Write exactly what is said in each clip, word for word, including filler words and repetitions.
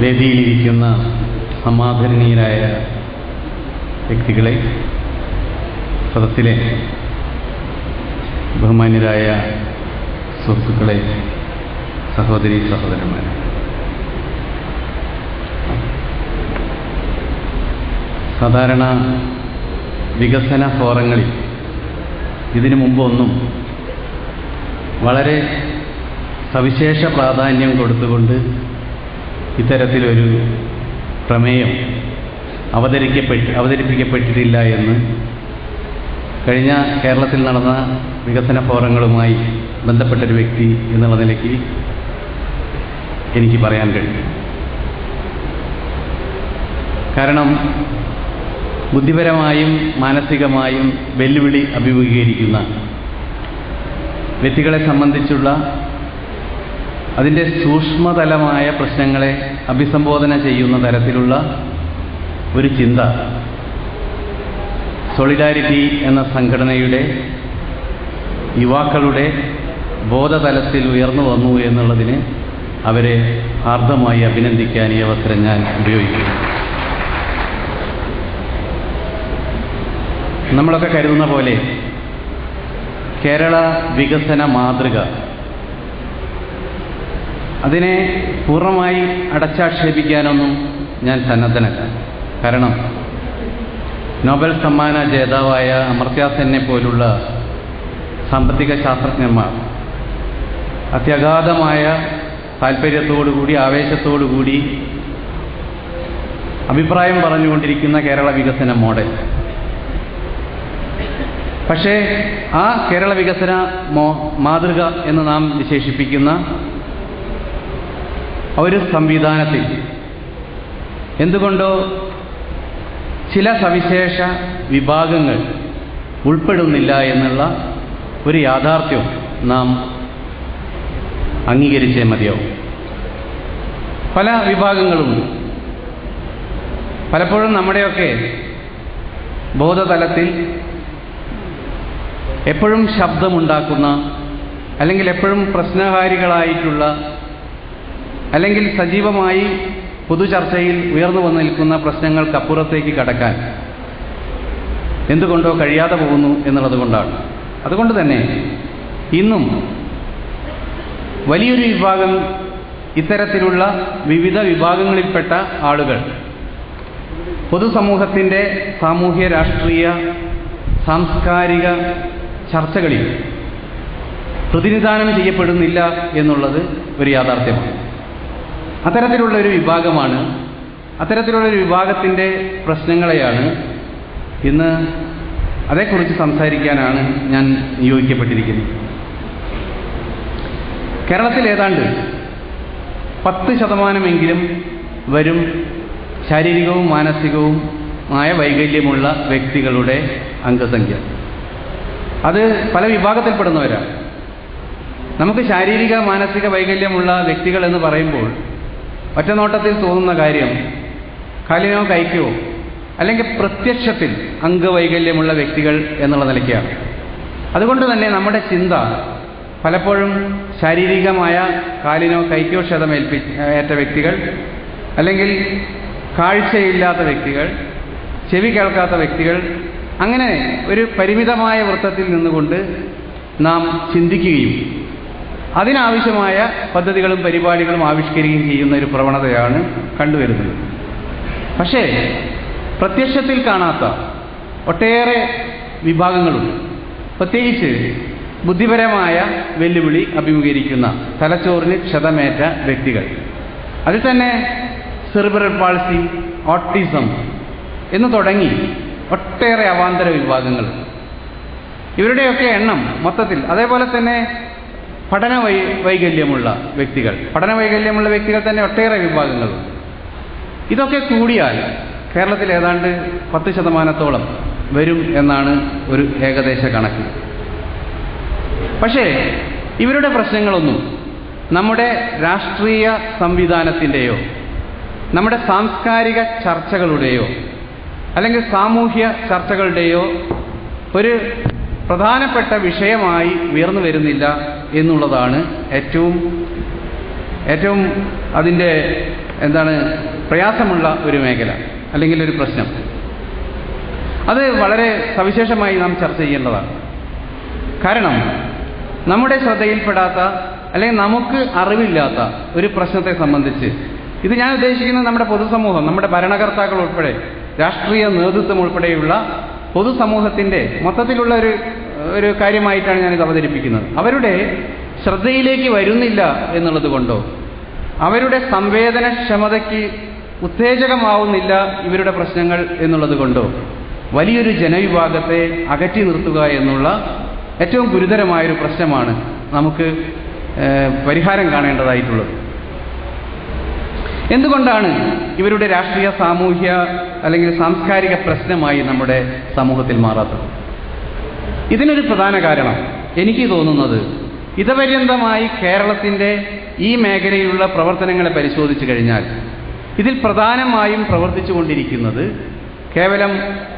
വേദിയിലിരിക്കുന്ന സമാദരണീയരായ വ്യക്തികളെ, സദസ്സിലെ ബഹുമാന്യരായ സുഹൃത്തുക്കളെ, സഹോദരി സഹോദരന്മാരെ, സാധാരണ വികസന ഫോറങ്ങളിൽ ഇതിനു മുമ്പൊന്നും വളരെ സവിശേഷ പ്രാധാന്യം കൊടുത്തുകൊണ്ട് ഇത്തരത്തിലൊരു പ്രമേയം അവതരിക്കപ്പെട്ട് അവതരിപ്പിക്കപ്പെട്ടിട്ടില്ല എന്ന് കഴിഞ്ഞ കേരളത്തിൽ നടന്ന വികസന ഫോറങ്ങളുമായി ബന്ധപ്പെട്ടൊരു വ്യക്തി എന്നുള്ള നിലയ്ക്ക് എനിക്ക് പറയാൻ കഴിയും. കാരണം ബുദ്ധിപരമായും മാനസികമായും വെല്ലുവിളി അഭിമുഖീകരിക്കുന്ന വ്യക്തികളെ സംബന്ധിച്ചുള്ള അതിൻ്റെ സൂക്ഷ്മതലമായ പ്രശ്നങ്ങളെ അഭിസംബോധന ചെയ്യുന്ന തരത്തിലുള്ള ഒരു ചിന്ത സോളിഡാരിറ്റി എന്ന സംഘടനയുടെ യുവാക്കളുടെ ബോധതലത്തിൽ ഉയർന്നു വന്നു എന്നുള്ളതിന് അവരെ ആർദ്രമായി അഭിനന്ദിക്കാൻ ഈ അവസരം ഞാൻ ഉപയോഗിക്കുന്നു. നമ്മളൊക്കെ കരുതുന്ന പോലെ കേരള വികസന മാതൃക അതിനെ പൂർണ്ണമായി അടച്ചാക്ഷേപിക്കാനൊന്നും ഞാൻ സന്നദ്ധനല്ല. കാരണം നോബൽ സമ്മാന ജേതാവായ അമർത്യ സെന്നെ പോലുള്ള സാമ്പത്തിക ശാസ്ത്രജ്ഞന്മാർ അത്യഗാധമായ താല്പര്യത്തോടുകൂടി ആവേശത്തോടുകൂടി അഭിപ്രായം പറഞ്ഞുകൊണ്ടിരിക്കുന്ന കേരള വികസന മോഡൽ, പക്ഷേ ആ കേരള വികസന മോ മാതൃക എന്ന് നാം വിശേഷിപ്പിക്കുന്ന ഒരു സംവിധാനത്തിൽ എന്തുകൊണ്ടോ ചില സവിശേഷ വിഭാഗങ്ങൾ ഉൾപ്പെടുന്നില്ല എന്നുള്ള ഒരു യാഥാർത്ഥ്യം നാം അംഗീകരിച്ചേ മതിയാവും. പല വിഭാഗങ്ങളുമുണ്ട്. പലപ്പോഴും നമ്മുടെയൊക്കെ ബോധതലത്തിൽ എപ്പോഴും ശബ്ദമുണ്ടാക്കുന്ന, അല്ലെങ്കിൽ എപ്പോഴും പ്രശ്നകാരികളായിട്ടുള്ള, അല്ലെങ്കിൽ സജീവമായി പൊതുചർച്ചയിൽ ഉയർന്നു വന്നു നിൽക്കുന്ന പ്രശ്നങ്ങൾക്കപ്പുറത്തേക്ക് കടക്കാൻ എന്തുകൊണ്ടോ കഴിയാതെ പോകുന്നു എന്നുള്ളത് കൊണ്ടാണ്. അതുകൊണ്ട് തന്നെ ഇന്നും വലിയൊരു വിഭാഗം ഇത്തരത്തിലുള്ള വിവിധ വിഭാഗങ്ങളിൽപ്പെട്ട ആളുകൾ പൊതുസമൂഹത്തിൻ്റെ സാമൂഹ്യ രാഷ്ട്രീയ സാംസ്കാരിക ചർച്ചകളിൽ പ്രതിനിധാനം ചെയ്യപ്പെടുന്നില്ല എന്നുള്ളത് ഒരു യാഥാർത്ഥ്യമാണ്. അത്തരത്തിലുള്ളൊരു വിഭാഗമാണ്, അത്തരത്തിലുള്ളൊരു വിഭാഗത്തിൻ്റെ പ്രശ്നങ്ങളെയാണ് ഇന്ന് അതേക്കുറിച്ച് സംസാരിക്കാനാണ് ഞാൻ നിയോഗിക്കപ്പെട്ടിരിക്കുന്നത്. കേരളത്തിൽ ഏതാണ്ട് പത്ത് ശതമാനമെങ്കിലും വരും ശാരീരികവും മാനസികവുമായ വൈകല്യമുള്ള വ്യക്തികളുടെ അംഗസംഖ്യ. അത് പല വിഭാഗത്തിൽപ്പെടുന്നവരാണ്. നമുക്ക് ശാരീരിക മാനസിക വൈകല്യമുള്ള വ്യക്തികൾ എന്ന് പറയുമ്പോൾ ഒറ്റനോട്ടത്തിൽ തോന്നുന്ന കാര്യം കാലിനോ കൈക്കോ അല്ലെങ്കിൽ പ്രത്യക്ഷത്തിൽ അംഗവൈകല്യമുള്ള വ്യക്തികൾ എന്നുള്ള നിലയ്ക്കാണ്. അതുകൊണ്ട് തന്നെ നമ്മുടെ ചിന്ത പലപ്പോഴും ശാരീരികമായ കാലിനോ കൈക്കോ ക്ഷതമേൽപ്പി ഏറ്റ വ്യക്തികൾ, അല്ലെങ്കിൽ കാഴ്ചയില്ലാത്ത വ്യക്തികൾ, ചെവി കേൾക്കാത്ത വ്യക്തികൾ, അങ്ങനെ ഒരു പരിമിതമായ വൃത്തത്തിൽ നിന്നുകൊണ്ട് നാം ചിന്തിക്കുകയും അതിനാവശ്യമായ പദ്ധതികളും പരിപാടികളും ആവിഷ്കരിക്കുകയും ചെയ്യുന്ന ഒരു പ്രവണതയാണ് കണ്ടുവരുന്നത്. പക്ഷേ പ്രത്യക്ഷത്തിൽ കാണാത്ത ഒട്ടേറെ വിഭാഗങ്ങളുണ്ട്. പ്രത്യേകിച്ച് ബുദ്ധിപരമായ വെല്ലുവിളി അഭിമുഖീകരിക്കുന്ന, തലച്ചോറിന് ക്ഷതമേറ്റ വ്യക്തികൾ. അതിൽ തന്നെ സെറിബ്രൽ പാൾസി, ഓട്ടിസം എന്ന് തുടങ്ങി ഒട്ടേറെ അവാന്തര വിഭാഗങ്ങൾ. ഇവരുടെയൊക്കെ എണ്ണം മൊത്തത്തിൽ, അതേപോലെ തന്നെ പഠന വൈ വൈകല്യമുള്ള വ്യക്തികൾ പഠന വൈകല്യമുള്ള വ്യക്തികൾ തന്നെ ഒട്ടേറെ വിഭാഗങ്ങളുണ്ട്. ഇതൊക്കെ കൂടിയാൽ കേരളത്തിൽ ഏതാണ്ട് പത്ത് ശതമാനത്തോളം വരും എന്നാണ് ഒരു ഏകദേശ കണക്ക്. പക്ഷേ ഇവരുടെ പ്രശ്നങ്ങളൊന്നും നമ്മുടെ രാഷ്ട്രീയ സംവിധാനത്തിൻ്റെയോ നമ്മുടെ സാംസ്കാരിക ചർച്ചകളുടെയോ അല്ലെങ്കിൽ സാമൂഹ്യ ചർച്ചകളുടെയോ ഒരു പ്രധാനപ്പെട്ട വിഷയമായി ഉയർന്നു വരുന്നില്ല എന്നുള്ളതാണ് ഏറ്റവും ഏറ്റവും അതിൻ്റെ എന്താണ് പ്രയാസമുള്ള ഒരു മേഖല അല്ലെങ്കിൽ ഒരു പ്രശ്നം. അത് വളരെ സവിശേഷമായി നാം ചർച്ച ചെയ്യേണ്ടതാണ്. കാരണം നമ്മുടെ ശ്രദ്ധയിൽപ്പെടാത്ത അല്ലെങ്കിൽ നമുക്ക് അറിവില്ലാത്ത ഒരു പ്രശ്നത്തെ സംബന്ധിച്ച്, ഇത് ഞാൻ ഉദ്ദേശിക്കുന്നത് നമ്മുടെ പൊതുസമൂഹം, നമ്മുടെ ഭരണകർത്താക്കൾ ഉൾപ്പെടെ, രാഷ്ട്രീയ നേതൃത്വം ഉൾപ്പെടെയുള്ള പൊതുസമൂഹത്തിൻ്റെ മൊത്തത്തിലുള്ള ഒരു ഒരു കാര്യമായിട്ടാണ് ഞാനിത് അവതരിപ്പിക്കുന്നത്. അവരുടെ ശ്രദ്ധയിലേക്ക് വരുന്നില്ല എന്നുള്ളത് കൊണ്ടോ അവരുടെ സംവേദനക്ഷമതയ്ക്ക് ഉത്തേജകമാവുന്നില്ല ഇവരുടെ പ്രശ്നങ്ങൾ എന്നുള്ളത് കൊണ്ടോ വലിയൊരു ജനവിഭാഗത്തെ അകറ്റി നിർത്തുക എന്നുള്ള ഏറ്റവും ഗുരുതരമായൊരു പ്രശ്നമാണ് നമുക്ക് പരിഹാരം കാണേണ്ടതായിട്ടുള്ളത്. എന്തുകൊണ്ടാണ് ഇവരുടെ രാഷ്ട്രീയ, സാമൂഹ്യ അല്ലെങ്കിൽ സാംസ്കാരിക പ്രശ്നമായി നമ്മുടെ സമൂഹത്തിൽ മാറാത്തത്? ഇതിനൊരു പ്രധാന കാരണം എനിക്ക് തോന്നുന്നത്, ഇതപര്യന്തമായി കേരളത്തിൻ്റെ ഈ മേഖലയിലുള്ള പ്രവർത്തനങ്ങളെ പരിശോധിച്ചു കഴിഞ്ഞാൽ ഇതിൽ പ്രധാനമായും പ്രവർത്തിച്ചു കൊണ്ടിരിക്കുന്നത് കേവലം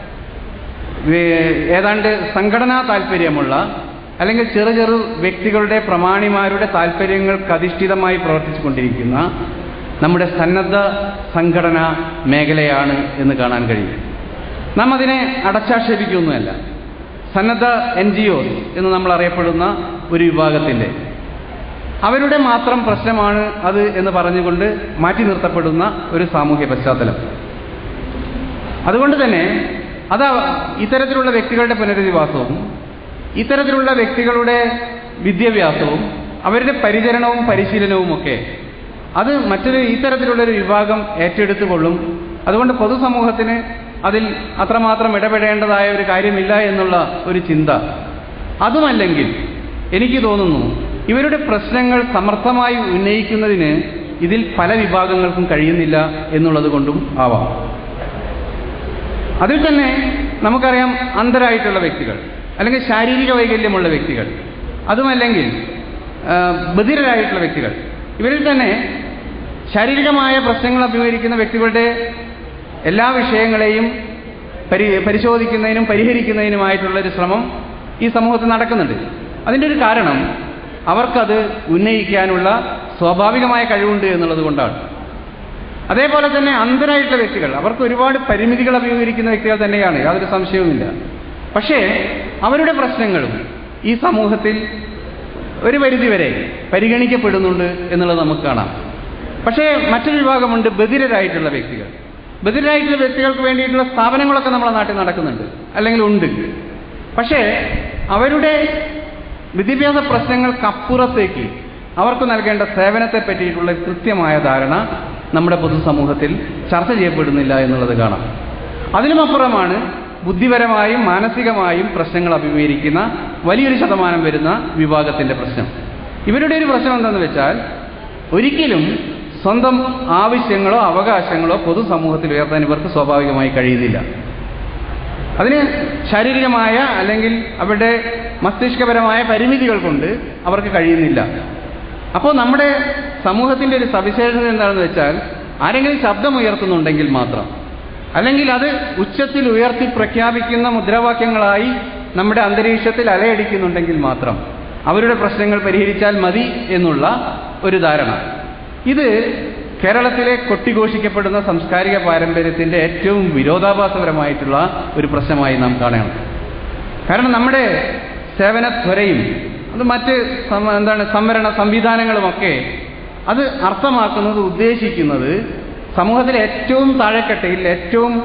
ഏതാണ്ട് സംഘടനാ താല്പര്യമുള്ള അല്ലെങ്കിൽ ചെറു ചെറു വ്യക്തികളുടെ, പ്രമാണിമാരുടെ താല്പര്യങ്ങൾക്കധിഷ്ഠിതമായി പ്രവർത്തിച്ചു കൊണ്ടിരിക്കുന്ന നമ്മുടെ സന്നദ്ധ സംഘടനാ മേഖലയാണ് എന്ന് കാണാൻ കഴിയും. നാം അതിനെ അടച്ചാക്ഷേപിക്കുകയൊന്നുമല്ല. സന്നദ്ധ എൻ ജി ഒ എന്ന് നമ്മൾ അറിയപ്പെടുന്ന ഒരു വിഭാഗത്തിൻ്റെ അവരുടെ മാത്രം പ്രശ്നമാണ് അത് എന്ന് പറഞ്ഞുകൊണ്ട് മാറ്റി നിർത്തപ്പെടുന്ന ഒരു സാമൂഹ്യ പശ്ചാത്തലം. അതുകൊണ്ട് തന്നെ അത് ഇത്തരത്തിലുള്ള വ്യക്തികളുടെ പുനരധിവാസവും ഇത്തരത്തിലുള്ള വ്യക്തികളുടെ വിദ്യാഭ്യാസവും അവരുടെ പരിചരണവും പരിശീലനവുമൊക്കെ അത് മറ്റൊരു ഇത്തരത്തിലുള്ളൊരു വിഭാഗം ഏറ്റെടുത്തുകൊള്ളും. അതുകൊണ്ട് പൊതുസമൂഹത്തിന് അതിൽ അത്രമാത്രം ഇടപെടേണ്ടതായ ഒരു കാര്യമില്ല എന്നുള്ള ഒരു ചിന്ത. അതുമല്ലെങ്കിൽ എനിക്ക് തോന്നുന്നു ഇവരുടെ പ്രശ്നങ്ങൾ സമർത്ഥമായി ഉന്നയിക്കുന്നതിന് ഇതിൽ പല വിഭാഗങ്ങൾക്കും കഴിയുന്നില്ല എന്നുള്ളത് കൊണ്ടും ആവാം. അതിൽ തന്നെ നമുക്കറിയാം, അന്ധരായിട്ടുള്ള വ്യക്തികൾ അല്ലെങ്കിൽ ശാരീരിക വൈകല്യമുള്ള വ്യക്തികൾ, അതുമല്ലെങ്കിൽ ബധിരരായിട്ടുള്ള വ്യക്തികൾ, ഇവരിൽ തന്നെ ശാരീരികമായ പ്രശ്നങ്ങൾ അഭിമുഖീകരിക്കുന്ന വ്യക്തികളുടെ എല്ലാ വിഷയങ്ങളെയും പരി പരിശോധിക്കുന്നതിനും പരിഹരിക്കുന്നതിനുമായിട്ടുള്ളൊരു ശ്രമം ഈ സമൂഹത്തിൽ നടക്കുന്നുണ്ട്. അതിൻ്റെ ഒരു കാരണം അവർക്കത് ഉന്നയിക്കാനുള്ള സ്വാഭാവികമായ കഴിവുണ്ട് എന്നുള്ളത് കൊണ്ടാണ്. അതേപോലെ തന്നെ അന്ധരായിട്ടുള്ള വ്യക്തികൾ, അവർക്ക് ഒരുപാട് പരിമിതികൾ അഭിമുഖീകരിക്കുന്ന വ്യക്തികൾ തന്നെയാണ്, യാതൊരു സംശയവുമില്ല. പക്ഷേ അവരുടെ പ്രശ്നങ്ങളും ഈ സമൂഹത്തിൽ ഒരു പരിധിവരെ പരിഗണിക്കപ്പെടുന്നുണ്ട് എന്നുള്ളത് നമുക്ക് കാണാം. പക്ഷേ മറ്റൊരു വിഭാഗമുണ്ട്, ബധിരരായിട്ടുള്ള വ്യക്തികൾ. ബധിരരായിട്ടുള്ള വ്യക്തികൾക്ക് വേണ്ടിയിട്ടുള്ള സ്ഥാപനങ്ങളൊക്കെ നമ്മുടെ നാട്ടിൽ നടക്കുന്നുണ്ട്, അല്ലെങ്കിൽ ഉണ്ട്. പക്ഷേ അവരുടെ വിദ്യാഭ്യാസ പ്രശ്നങ്ങൾക്കപ്പുറത്തേക്ക് അവർക്ക് നൽകേണ്ട സേവനത്തെ പറ്റിയിട്ടുള്ള കൃത്യമായ ധാരണ നമ്മുടെ പൊതുസമൂഹത്തിൽ ചർച്ച ചെയ്യപ്പെടുന്നില്ല എന്നുള്ളത് കാണാം. അതിനുമപ്പുറമാണ് ബുദ്ധിപരമായും മാനസികമായും പ്രശ്നങ്ങൾ അഭിമുഖീകരിക്കുന്ന വലിയൊരു ശതമാനം വരുന്ന വിഭാഗത്തിൻ്റെ പ്രശ്നം. ഇവരുടെ ഒരു പ്രശ്നം എന്താണെന്ന് വെച്ചാൽ, ഒരിക്കലും സ്വന്തം ആവശ്യങ്ങളോ അവകാശങ്ങളോ പൊതുസമൂഹത്തിൽ ഉയർത്താൻ ഇവർക്ക് സ്വാഭാവികമായി കഴിയുന്നില്ല. അതിന് ശാരീരികമായ അല്ലെങ്കിൽ അവരുടെ മസ്തിഷ്കപരമായ പരിമിതികൾ കൊണ്ട് അവർക്ക് കഴിയുന്നില്ല. അപ്പോൾ നമ്മുടെ സമൂഹത്തിൻ്റെ ഒരു സവിശേഷത എന്താണെന്ന് വെച്ചാൽ, ആരെങ്കിലും ശബ്ദമുയർത്തുന്നുണ്ടെങ്കിൽ മാത്രം, അല്ലെങ്കിൽ അത് ഉച്ചത്തിൽ ഉയർത്തി പ്രഖ്യാപിക്കുന്ന മുദ്രാവാക്യങ്ങളായി നമ്മുടെ അന്തരീക്ഷത്തിൽ അലയടിക്കുന്നുണ്ടെങ്കിൽ മാത്രം അവരുടെ പ്രശ്നങ്ങൾ പരിഹരിച്ചാൽ മതി എന്നുള്ള ഒരു ധാരണ. ഇത് കേരളത്തിലെ കൊട്ടിഘോഷിക്കപ്പെടുന്ന സാംസ്കാരിക പാരമ്പര്യത്തിൻ്റെ ഏറ്റവും വിരോധാഭാസപരമായിട്ടുള്ള ഒരു പ്രശ്നമായി നാം കാണണം. കാരണം നമ്മുടെ സേവനത്വരയും അത് മറ്റ് എന്താണ് സംവരണ സംവിധാനങ്ങളുമൊക്കെ അത് അർത്ഥമാക്കുന്നത്, ഉദ്ദേശിക്കുന്നത് സമൂഹത്തിലെ ഏറ്റവും താഴെക്കെട്ടയിൽ, ഏറ്റവും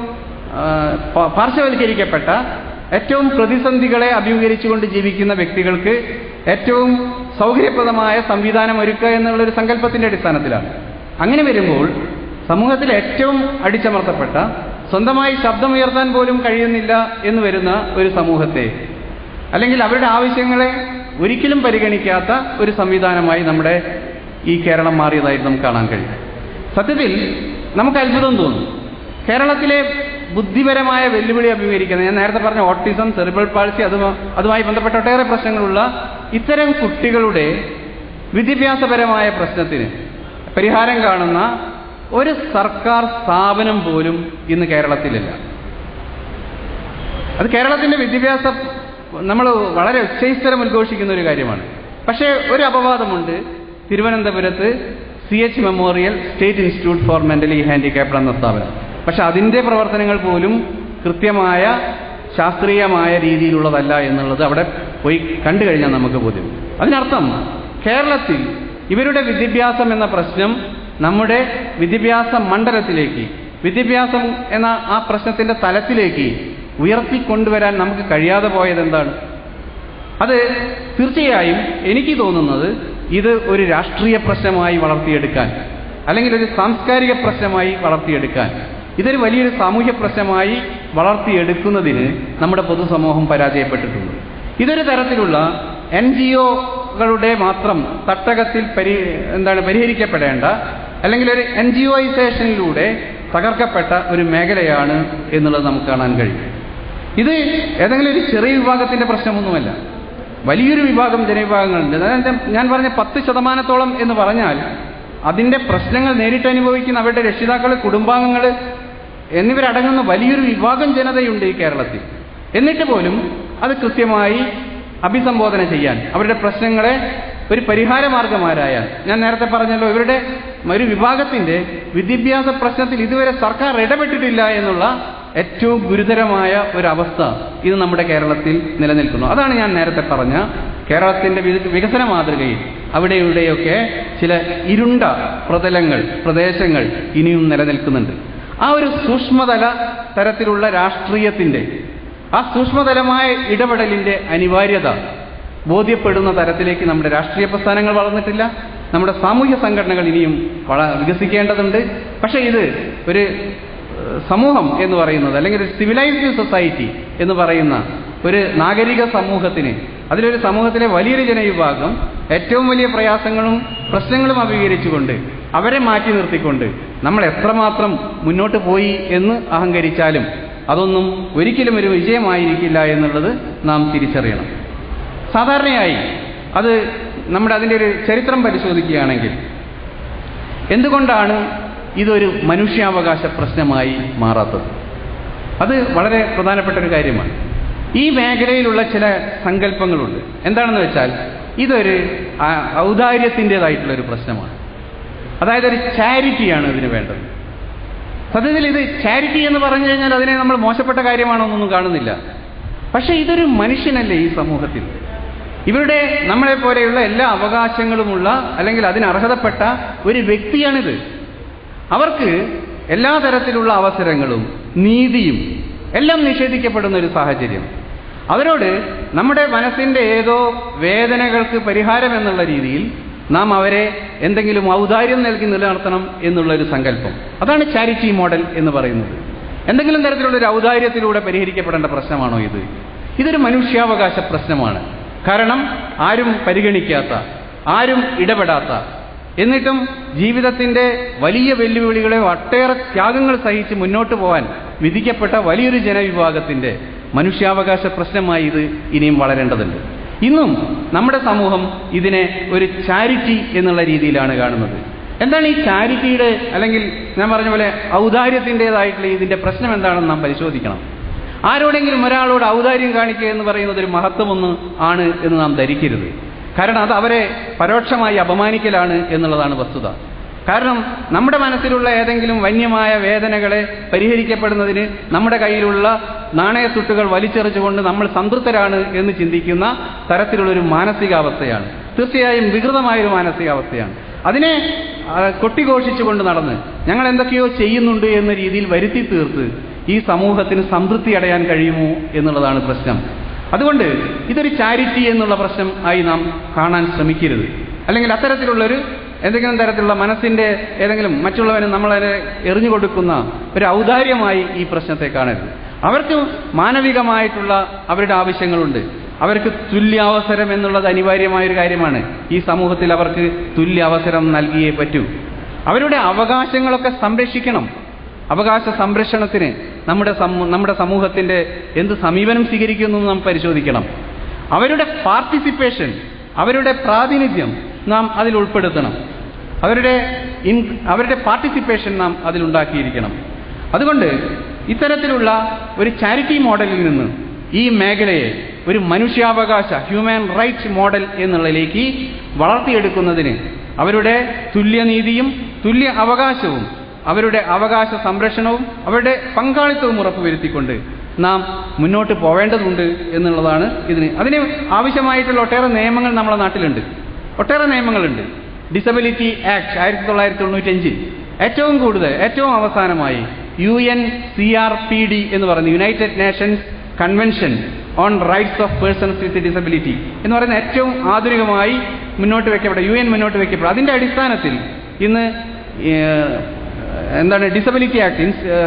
പാർശ്വവൽക്കരിക്കപ്പെട്ട, ഏറ്റവും പ്രതിസന്ധികളെ അഭിമുഖീകരിച്ചുകൊണ്ട് ജീവിക്കുന്ന വ്യക്തികൾക്ക് ഏറ്റവും സൗകര്യപ്രദമായ സംവിധാനം ഒരുക്കുക എന്നുള്ളൊരു സങ്കല്പത്തിൻ്റെ അടിസ്ഥാനത്തിലാണ്. അങ്ങനെ വരുമ്പോൾ സമൂഹത്തിൽ ഏറ്റവും അടിച്ചമർത്തപ്പെട്ട, സ്വന്തമായി ശബ്ദമുയർത്താൻ പോലും കഴിയുന്നില്ല എന്ന് വരുന്ന ഒരു സമൂഹത്തെ, അല്ലെങ്കിൽ അവരുടെ ആവശ്യങ്ങളെ ഒരിക്കലും പരിഗണിക്കാത്ത ഒരു സംവിധാനമായി നമ്മുടെ ഈ കേരളം മാറിയതായിട്ട് നമുക്ക് കാണാൻ കഴിയും. സത്യത്തിൽ നമുക്ക് അത്ഭുതം തോന്നും. കേരളത്തിലെ ബുദ്ധിപരമായ വെല്ലുവിളി അഭിമുഖീകരിക്കുന്ന, ഞാൻ നേരത്തെ പറഞ്ഞ ഓട്ടിസം, സെറിബ്രൽ പാൾസി, അത് അതുമായി ബന്ധപ്പെട്ട ഒട്ടേറെ പ്രശ്നങ്ങളുള്ള ഇത്തരം കുട്ടികളുടെ വിദ്യാഭ്യാസപരമായ പ്രശ്നത്തിന് പരിഹാരം കാണുന്ന ഒരു സർക്കാർ സ്ഥാപനം പോലും ഇന്ന് കേരളത്തിലില്ല. അത് കേരളത്തിൻ്റെ വിദ്യാഭ്യാസ നമ്മൾ വളരെ ഉച്ചൈസ്തരം ഉദ്ഘോഷിക്കുന്ന ഒരു കാര്യമാണ്. പക്ഷേ ഒരു അപവാദമുണ്ട്. തിരുവനന്തപുരത്ത് C H memorial state institute for mentally handicapped എന്ന സ്ഥാപനം. പക്ഷെ അതിൻ്റെ പ്രവർത്തനങ്ങൾ പോലും കൃത്യമായ ശാസ്ത്രീയമായ രീതിയിലുള്ളതല്ല എന്നുള്ളത് അവിടെ പോയി കണ്ടു കഴിഞ്ഞാൽ നമുക്ക് ബോധ്യം. അതിനർത്ഥം കേരളത്തിൽ ഇവരുടെ വിദ്യാഭ്യാസം എന്ന പ്രശ്നം നമ്മുടെ വിദ്യാഭ്യാസ മണ്ഡലത്തിലേക്ക്, വിദ്യാഭ്യാസം എന്ന ആ പ്രശ്നത്തിൻ്റെ തലത്തിലേക്ക് ഉയർത്തിക്കൊണ്ടുവരാൻ നമുക്ക് കഴിയാതെ പോയത് എന്താണ്? അത് തീർച്ചയായും എനിക്ക് തോന്നുന്നത് ഇത് ഒരു രാഷ്ട്രീയ പ്രശ്നമായി വളർത്തിയെടുക്കാൻ, അല്ലെങ്കിൽ ഒരു സാംസ്കാരിക പ്രശ്നമായി വളർത്തിയെടുക്കാൻ, ഇതൊരു വലിയൊരു സാമൂഹ്യ പ്രശ്നമായി വളർത്തിയെടുക്കുന്നതിന് നമ്മുടെ പൊതുസമൂഹം പരാജയപ്പെട്ടിട്ടുണ്ട്. ഇതൊരു തരത്തിലുള്ള എൻ ജി ഒകളുടെ മാത്രം തട്ടകത്തിൽ പരി എന്താണ് പരിഹരിക്കപ്പെടേണ്ട, അല്ലെങ്കിൽ ഒരു എൻ ജി ഒയിസേഷനിലൂടെ തകർക്കപ്പെട്ട ഒരു മേഖലയാണ് എന്നുള്ളത് നമുക്ക് കാണാൻ കഴിയും. ഇത് ഏതെങ്കിലും ഒരു ചെറിയ വിഭാഗത്തിൻ്റെ പ്രശ്നമൊന്നുമല്ല, വലിയൊരു വിഭാഗം ജനവിഭാഗങ്ങളുണ്ട്. അതായത് ഞാൻ പറഞ്ഞ പത്ത് ശതമാനത്തോളം എന്ന് പറഞ്ഞാൽ അതിൻ്റെ പ്രശ്നങ്ങൾ നേരിട്ട് അനുഭവിക്കുന്ന അവരുടെ രക്ഷിതാക്കൾ, കുടുംബാംഗങ്ങൾ എന്നിവരടങ്ങുന്ന വലിയൊരു വിഭാഗം ജനതയുണ്ട് ഈ കേരളത്തിൽ. എന്നിട്ട് പോലും അത് കൃത്യമായി അഭിസംബോധന ചെയ്യാൻ, അവരുടെ പ്രശ്നങ്ങളെ ഒരു പരിഹാര മാർഗമാരായാൽ, ഞാൻ നേരത്തെ പറഞ്ഞല്ലോ, ഇവരുടെ ഒരു വിഭാഗത്തിൻ്റെ വിദ്യാഭ്യാസ പ്രശ്നത്തിൽ ഇതുവരെ സർക്കാർ ഇടപെട്ടിട്ടില്ല എന്നുള്ള ഏറ്റവും ഗുരുതരമായ ഒരവസ്ഥ ഇത് നമ്മുടെ കേരളത്തിൽ നിലനിൽക്കുന്നു. അതാണ് ഞാൻ നേരത്തെ പറഞ്ഞ കേരളത്തിൻ്റെ വികസന മാതൃകയിൽ അവിടെ ഇവിടെയൊക്കെ ചില ഇരുണ്ട പ്രതലങ്ങൾ, പ്രദേശങ്ങൾ ഇനിയും നിലനിൽക്കുന്നുണ്ട്. ആ ഒരു സൂക്ഷ്മതല തരത്തിലുള്ള രാഷ്ട്രീയത്തിൻ്റെ, ആ സൂക്ഷ്മതലമായ ഇടപെടലിൻ്റെ അനിവാര്യത ബോധ്യപ്പെടുന്ന തരത്തിലേക്ക് നമ്മുടെ രാഷ്ട്രീയ പ്രസ്ഥാനങ്ങൾ വളർന്നിട്ടില്ല. നമ്മുടെ സാമൂഹ്യ സംഘടനകൾ ഇനിയും വള വികസിക്കേണ്ടതുണ്ട്. പക്ഷേ ഇത് ഒരു സമൂഹം എന്ന് പറയുന്നത്, അല്ലെങ്കിൽ ഒരു സിവിലൈസ്ഡ് സൊസൈറ്റി എന്ന് പറയുന്ന ഒരു നാഗരിക സമൂഹത്തിന്, അതിലൊരു സമൂഹത്തിലെ വലിയൊരു ജനവിഭാഗം ഏറ്റവും വലിയ പ്രയാസങ്ങളും പ്രശ്നങ്ങളും അഭിമുഖീകരിച്ചുകൊണ്ട് അവരെ മാറ്റി നിർത്തിക്കൊണ്ട് നമ്മൾ എത്രമാത്രം മുന്നോട്ട് പോയി എന്ന് അഹങ്കരിച്ചാലും അതൊന്നും ഒരിക്കലും ഒരു വിജയമായിരിക്കില്ല എന്നുള്ളത് നാം തിരിച്ചറിയണം. സാധാരണയായി അത് നമ്മുടെ അതിൻ്റെ ഒരു ചരിത്രം പരിശോധിക്കുകയാണെങ്കിൽ എന്തുകൊണ്ടാണ് ഇതൊരു മനുഷ്യാവകാശ പ്രശ്നമായി മാറാത്തത്? അത് വളരെ പ്രധാനപ്പെട്ട ഒരു കാര്യമാണ്. ഈ മേഖലയിലുള്ള ചില സങ്കല്പങ്ങളുണ്ട്. എന്താണെന്ന് വെച്ചാൽ ഇതൊരു ഔദാര്യത്തിൻ്റെതായിട്ടുള്ളൊരു പ്രശ്നമാണ്. അതായത് ഒരു ചാരിറ്റിയാണ് ഇതിന് വേണ്ടത്. സത്യത്തിൽ ഇത് ചാരിറ്റി എന്ന് പറഞ്ഞു കഴിഞ്ഞാൽ അതിനെ നമ്മൾ മോശപ്പെട്ട കാര്യമാണെന്നൊന്നും കാണുന്നില്ല. പക്ഷേ ഇതൊരു മനുഷ്യനല്ലേ ഈ സമൂഹത്തിൽ, ഇവരുടെ നമ്മളെപ്പോലെയുള്ള എല്ലാ അവകാശങ്ങളുമുള്ള, അല്ലെങ്കിൽ അതിന് അർഹതപ്പെട്ട ഒരു വ്യക്തിയാണിത്. അവർക്ക് എല്ലാ തരത്തിലുള്ള അവസരങ്ങളും നീതിയും എല്ലാം നിഷേധിക്കപ്പെടുന്ന ഒരു സാഹചര്യം. അവരോട് നമ്മുടെ മനസ്സിൻ്റെ ഏതോ വേദനകൾക്ക് പരിഹാരം എന്നുള്ള രീതിയിൽ നാം അവരെ എന്തെങ്കിലും ഔദാര്യം നൽകി നിലനിർത്തണം എന്നുള്ളൊരു സങ്കല്പം, അതാണ് ചാരിറ്റി മോഡൽ എന്ന് പറയുന്നത്. എന്തെങ്കിലും തരത്തിലുള്ള ഒരു ഔദാര്യത്തിലൂടെ പരിഹരിക്കപ്പെടേണ്ട പ്രശ്നമാണോ ഇത്? ഇതൊരു മനുഷ്യാവകാശ പ്രശ്നമാണ്. കാരണം ആരും പരിഗണിക്കാത്ത, ആരും ഇടപെടാത്ത, എന്നിട്ടും ജീവിതത്തിൻ്റെ വലിയ വെല്ലുവിളികളെ ഒട്ടേറെ ത്യാഗങ്ങൾ സഹിച്ച് മുന്നോട്ട് പോകാൻ വിധിക്കപ്പെട്ട വലിയൊരു ജനവിഭാഗത്തിൻ്റെ മനുഷ്യാവകാശ പ്രശ്നമായി ഇത് ഇനിയും വളരേണ്ടതുണ്ട്. ഇന്നും നമ്മുടെ സമൂഹം ഇതിനെ ഒരു ചാരിറ്റി എന്നുള്ള രീതിയിലാണ് കാണുന്നത്. എന്താണ് ഈ ചാരിറ്റിയുടെ, അല്ലെങ്കിൽ ഞാൻ പറഞ്ഞ പോലെ ഔദാര്യത്തിൻ്റെതായിട്ടുള്ള ഇതിൻ്റെ പ്രശ്നം എന്താണെന്ന് നാം പരിശോധിക്കണം. ആരോടെങ്കിലും ഒരാളോട് ഔദാര്യം കാണിക്കുക എന്ന് പറയുന്നത് ഒരു മഹത്വമൊന്ന് ആണ് എന്ന് നാം ധരിക്കരുത്. കാരണം അത് അവരെ പരോക്ഷമായി അപമാനിക്കലാണ് എന്നുള്ളതാണ് വസ്തുത. കാരണം നമ്മുടെ മനസ്സിലുള്ള ഏതെങ്കിലും വന്യമായ വേദനകളെ പരിഹരിക്കപ്പെടുന്നതിന് നമ്മുടെ കയ്യിലുള്ള നാണയത്തുട്ടുകൾ വലിച്ചെറിച്ചുകൊണ്ട് നമ്മൾ സംതൃപ്തരാണ് എന്ന് ചിന്തിക്കുന്ന തരത്തിലുള്ളൊരു മാനസികാവസ്ഥയാണ്. തീർച്ചയായും വികൃതമായൊരു മാനസികാവസ്ഥയാണ്. അതിനെ കൊട്ടിഘോഷിച്ചുകൊണ്ട് നടന്ന് ഞങ്ങൾ എന്തൊക്കെയോ ചെയ്യുന്നുണ്ട് എന്ന രീതിയിൽ വരുത്തി തീർത്ത് ഈ സമൂഹത്തിന് സംതൃപ്തി അടയാൻ കഴിയുമോ എന്നുള്ളതാണ് പ്രശ്നം. അതുകൊണ്ട് ഇതൊരു ചാരിറ്റി എന്നുള്ള പ്രശ്നം ആയി നാം കാണാൻ ശ്രമിക്കരുത്. അല്ലെങ്കിൽ അത്തരത്തിലുള്ളൊരു എന്തെങ്കിലും തരത്തിലുള്ള മനസ്സിൻ്റെ ഏതെങ്കിലും മറ്റുള്ളവന് നമ്മളതിനെ എറിഞ്ഞു കൊടുക്കുന്ന ഒരു ഔദാര്യമായി ഈ പ്രശ്നത്തെ കാണരുത്. അവർക്ക് മാനവികമായിട്ടുള്ള അവരുടെ ആവശ്യങ്ങളുണ്ട്. അവർക്ക് തുല്യാവസരം എന്നുള്ളത് അനിവാര്യമായൊരു കാര്യമാണ്. ഈ സമൂഹത്തിൽ അവർക്ക് തുല്യ അവസരം നൽകിയേ പറ്റൂ. അവരുടെ അവകാശങ്ങളൊക്കെ സംരക്ഷിക്കണം. അവകാശ സംരക്ഷണത്തിന് നമ്മുടെ നമ്മുടെ സമൂഹത്തിൻ്റെ എന്ത് സമീപനം സ്വീകരിക്കുന്നു നാം പരിശോധിക്കണം. അവരുടെ പാർട്ടിസിപ്പേഷൻ, അവരുടെ പ്രാതിനിധ്യം നാം അതിൽ ഉൾപ്പെടുത്തണം. അവരുടെ ഇൻ അവരുടെ പാർട്ടിസിപ്പേഷൻ നാം അതിലുണ്ടാക്കിയിരിക്കണം. അതുകൊണ്ട് ഇത്തരത്തിലുള്ള ഒരു ചാരിറ്റി മോഡലിൽ നിന്ന് ഈ മേഖലയെ ഒരു മനുഷ്യാവകാശ ഹ്യൂമൻ റൈറ്റ്സ് മോഡൽ എന്നുള്ളതിലേക്ക് വളർത്തിയെടുക്കുന്നതിന് അവരുടെ തുല്യനീതിയും തുല്യ അവകാശവും അവരുടെ അവകാശ സംരക്ഷണവും അവരുടെ പങ്കാളിത്തവും ഉറപ്പുവരുത്തിക്കൊണ്ട് നാം മുന്നോട്ട് പോവേണ്ടതുണ്ട് എന്നുള്ളതാണ് ഇതിന്. അതിന് ആവശ്യമായിട്ടുള്ള ഒട്ടേറെ നിയമങ്ങൾ നമ്മുടെ നാട്ടിലുണ്ട്. ഒട്ടേറെ നിയമങ്ങളുണ്ട്. ഡിസബിലിറ്റി ആക്ട് ആയിരത്തി തൊള്ളായിരത്തി തൊണ്ണൂറ്റഞ്ചിൽ ഏറ്റവും കൂടുതൽ ഏറ്റവും അവസാനമായി U N C R P D എന്ന് പറയുന്ന united nations convention on rights of persons with disability എന്ന് പറയുന്ന ഏറ്റവും ആധുനികമായി മുന്നോട്ട് വയ്ക്കപ്പെട്ട യു എൻ മുന്നോട്ട് വയ്ക്കപ്പെട്ട അതിൻ്റെ അടിസ്ഥാനത്തിൽ ഇന്ന് എന്താണ് disability act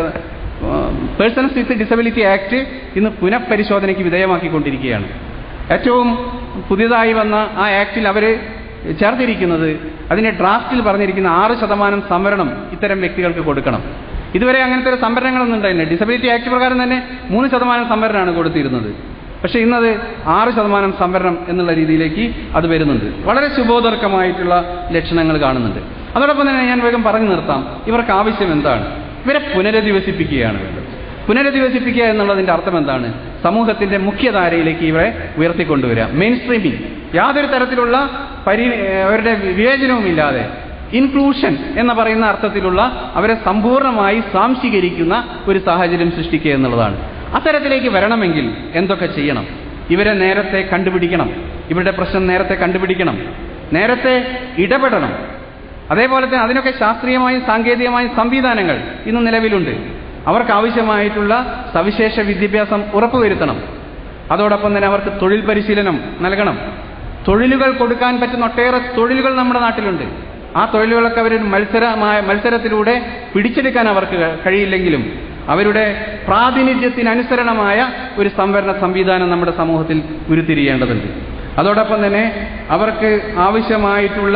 persons with disability act ഇന്ന് പുനഃപരിശോധനയ്ക്ക് വിധേയമാക്കിക്കൊണ്ടിരിക്കുകയാണ്. ഏറ്റവും പുതിയതായി വന്ന ആ ആക്ടിൽ അവർ ചേർത്തിരിക്കുന്നത് അതിൻ്റെ ഡ്രാഫ്റ്റിൽ പറഞ്ഞിരിക്കുന്ന ആറ് ശതമാനം സംവരണം ഇത്തരം വ്യക്തികൾക്ക് കൊടുക്കണം. ഇതുവരെ അങ്ങനത്തെ ഒരു സംവരണങ്ങളൊന്നും ഉണ്ടായില്ല. ഡിസബിലിറ്റി ആക്ട് പ്രകാരം തന്നെ മൂന്ന് ശതമാനം സംവരണമാണ് കൊടുത്തിരുന്നത്. പക്ഷേ ഇന്നത് ആറ് ശതമാനം സംവരണം എന്നുള്ള രീതിയിലേക്ക് അത് വരുന്നുണ്ട്. വളരെ ശുഭോദർക്കമായിട്ടുള്ള ലക്ഷണങ്ങൾ കാണുന്നുണ്ട്. അതോടൊപ്പം തന്നെ ഞാൻ വേഗം പറഞ്ഞു നിർത്താം, ഇവർക്ക് ആവശ്യം എന്താണ്? ഇവരെ പുനരധിവസിപ്പിക്കുകയാണ് വേണ്ടത്. പുനരധിവസിപ്പിക്കുക എന്നുള്ളതിൻ്റെ അർത്ഥം എന്താണ്? സമൂഹത്തിൻ്റെ മുഖ്യധാരയിലേക്ക് ഇവരെ ഉയർത്തിക്കൊണ്ടുവരിക. മെയിൻ സ്ട്രീമിംഗ്, യാതൊരു തരത്തിലുള്ള പരി അവരുടെ വിവേചനവുമില്ലാതെ ഇൻക്ലൂഷൻ എന്ന് പറയുന്ന അർത്ഥത്തിലുള്ള അവരെ സമ്പൂർണ്ണമായി സാംശീകരിക്കുന്ന ഒരു സാഹചര്യം സൃഷ്ടിക്കുക എന്നുള്ളതാണ്. അത്തരത്തിലേക്ക് വരണമെങ്കിൽ എന്തൊക്കെ ചെയ്യണം? ഇവരെ നേരത്തെ കണ്ടുപിടിക്കണം. ഇവരുടെ പ്രശ്നം നേരത്തെ കണ്ടുപിടിക്കണം. നേരത്തെ ഇടപെടണം. അതേപോലെ തന്നെ അതിനൊക്കെ ശാസ്ത്രീയമായും സാങ്കേതികമായും സംവിധാനങ്ങൾ ഇന്ന് നിലവിലുണ്ട്. അവർക്ക് ആവശ്യമായിട്ടുള്ള സവിശേഷ വിദ്യാഭ്യാസം ഉറപ്പുവരുത്തണം. അതോടൊപ്പം തന്നെ അവർക്ക് തൊഴിൽ പരിശീലനം നൽകണം. തൊഴിലുകൾ കൊടുക്കാൻ പറ്റുന്ന ഒട്ടേറെ തൊഴിലുകൾ നമ്മുടെ നാട്ടിലുണ്ട്. ആ തൊഴിലുകളൊക്കെ അവർ മത്സരമായ മത്സരത്തിലൂടെ പിടിച്ചെടുക്കാൻ അവർക്ക് കഴിയില്ലെങ്കിലും അവരുടെ പ്രാതിനിധ്യത്തിനനുസരണമായ ഒരു സംവരണ സംവിധാനം നമ്മുടെ സമൂഹത്തിൽ ഉരുത്തിരിയേണ്ടതുണ്ട്. അതോടൊപ്പം തന്നെ അവർക്ക് ആവശ്യമായിട്ടുള്ള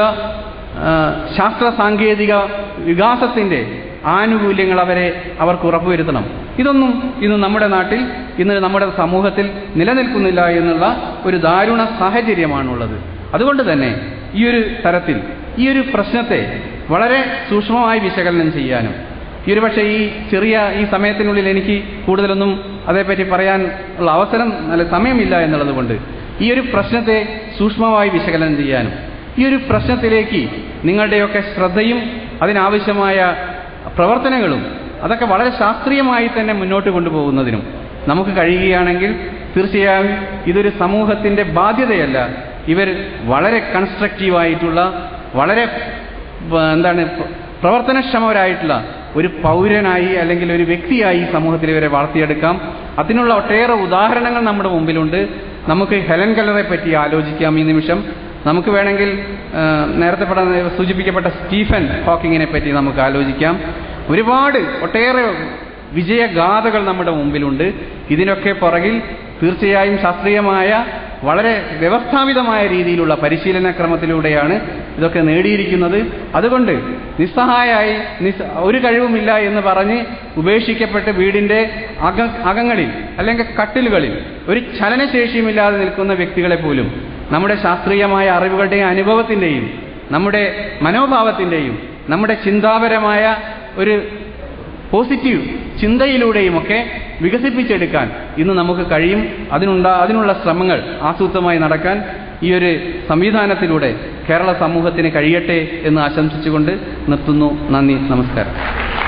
ശാസ്ത്ര സാങ്കേതിക വികാസത്തിൻ്റെ ആനുകൂല്യങ്ങൾ അവരെ അവർക്ക് ഉറപ്പുവരുത്തണം. ഇതൊന്നും ഇന്ന് നമ്മുടെ നാട്ടിൽ ഇന്ന് നമ്മുടെ സമൂഹത്തിൽ നിലനിൽക്കുന്നില്ല എന്നുള്ള ഒരു ദാരുണ സാഹചര്യമാണുള്ളത്. അതുകൊണ്ട് തന്നെ ഈ ഒരു തരത്തിൽ ഈ ഒരു പ്രശ്നത്തെ വളരെ സൂക്ഷ്മമായി വിശകലനം ചെയ്യാനും ഈ ഒരു പക്ഷേ ഈ ചെറിയ ഈ സമയത്തിനുള്ളിൽ എനിക്ക് കൂടുതലൊന്നും അതേപ്പറ്റി പറയാൻ ഉള്ള അവസരം നല്ല സമയമില്ല എന്നുള്ളത് കൊണ്ട് ഈ ഒരു പ്രശ്നത്തെ സൂക്ഷ്മമായി വിശകലനം ചെയ്യാനും ഈ ഒരു പ്രശ്നത്തിലേക്ക് നിങ്ങളുടെയൊക്കെ ശ്രദ്ധയും അതിനാവശ്യമായ പ്രവർത്തനങ്ങളും അതൊക്കെ വളരെ ശാസ്ത്രീയമായി തന്നെ മുന്നോട്ട് കൊണ്ടുപോകുന്നതിനും നമുക്ക് കഴിയുകയാണെങ്കിൽ തീർച്ചയായും ഇതൊരു സമൂഹത്തിൻ്റെ ബാധ്യതയല്ല. ഇവർ വളരെ കൺസ്ട്രക്റ്റീവായിട്ടുള്ള വളരെ എന്താണ് പ്രവർത്തനക്ഷമരായിട്ടുള്ള ഒരു പൗരനായി അല്ലെങ്കിൽ ഒരു വ്യക്തിയായി സമൂഹത്തിൽ ഇവരെ വളർത്തിയെടുക്കാം. അതിനുള്ള ഒട്ടേറെ ഉദാഹരണങ്ങൾ നമ്മുടെ മുമ്പിലുണ്ട്. നമുക്ക് ഹെലൻ കെല്ലറെ പറ്റി ആലോചിക്കാം. ഈ നിമിഷം നമുക്ക് വേണമെങ്കിൽ നേരത്തെ സൂചിപ്പിക്കപ്പെട്ട സ്റ്റീഫൻ ഹോക്കിങ്ങിനെ പറ്റി നമുക്ക് ആലോചിക്കാം. ഒരുപാട് ഒട്ടേറെ വിജയഗാഥകൾ നമ്മുടെ മുമ്പിലുണ്ട്. ഇതിനൊക്കെ പുറകിൽ തീർച്ചയായും ശാസ്ത്രീയമായ വളരെ വ്യവസ്ഥാപിതമായ രീതിയിലുള്ള പരിശീലന ക്രമത്തിലൂടെയാണ് ഇതൊക്കെ നേടിയിരിക്കുന്നത്. അതുകൊണ്ട് നിസ്സഹായായി നിസ് ഒരു കഴിവുമില്ല എന്ന് പറഞ്ഞ് ഉപേക്ഷിക്കപ്പെട്ട് വീടിൻ്റെ അക അകങ്ങളിൽ അല്ലെങ്കിൽ കട്ടിലുകളിൽ ഒരു ചലനശേഷിയുമില്ലാതെ നിൽക്കുന്ന വ്യക്തികളെ പോലും നമ്മുടെ ശാസ്ത്രീയമായ അറിവുകളുടെയും അനുഭവത്തിൻ്റെയും നമ്മുടെ മനോഭാവത്തിൻ്റെയും നമ്മുടെ ചിന്താപരമായ ഒരു പോസിറ്റീവ് ചിന്തയിലൂടെയുമൊക്കെ വികസിപ്പിച്ചെടുക്കാൻ ഇന്ന് നമുക്ക് കഴിയും. അതിനുണ്ടാ അതിനുള്ള ശ്രമങ്ങൾ ആസൂത്രമായി നടക്കാൻ ഈ ഒരു സംവിധാനത്തിലൂടെ കേരള സമൂഹത്തിന് കഴിയട്ടെ എന്ന് ആശംസിച്ചുകൊണ്ട് നിർത്തുന്നു. നന്ദി, നമസ്കാരം.